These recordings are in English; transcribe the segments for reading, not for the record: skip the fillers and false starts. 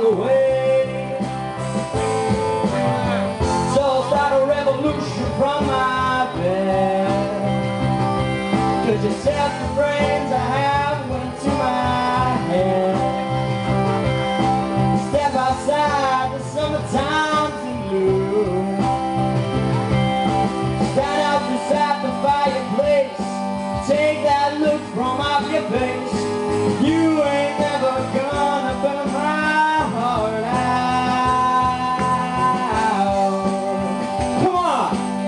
away. So start a revolution from my bed. 'Cause you set the brains I have went to my head. Step outside the summertime's in bloom. Stand out beside the fireplace. Take that look from off your face. You ain't never gonna burn my heart out. Come on!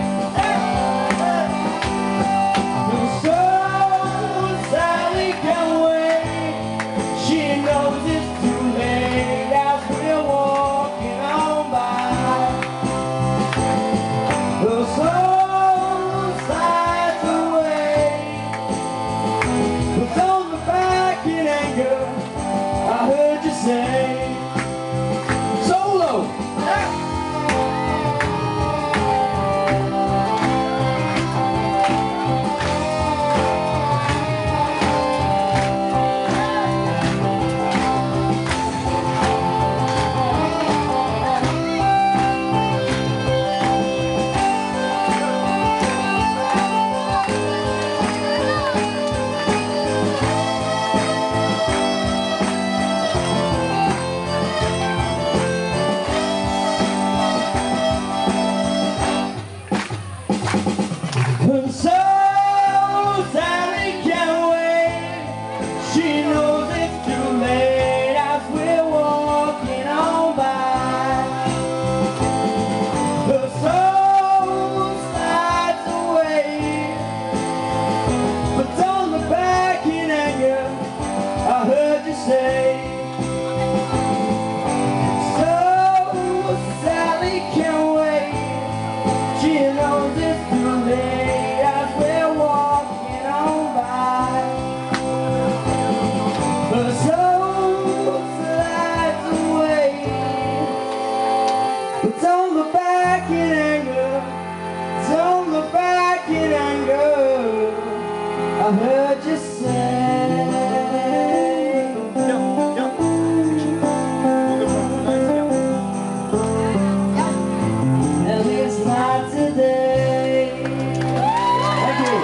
The soul Sally can wait. She knows it's too late as we're walking on by. The soul slides away. But don't look back in anger, I heard you say. Solo! And so Sally can't wait. She knows it's too late as we're walking on by. The soul slides away. But don't look back in anger, I heard you say. So Sally can't wait. She knows it's too late. Don't look back in anger. Don't look back in anger. I heard you say. At least not today. Thank you.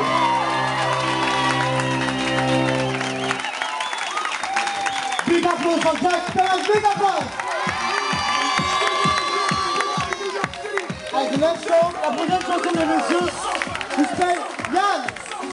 Big applause for Jack Perez, big applause. Avec la prochaine chanson de monsieur,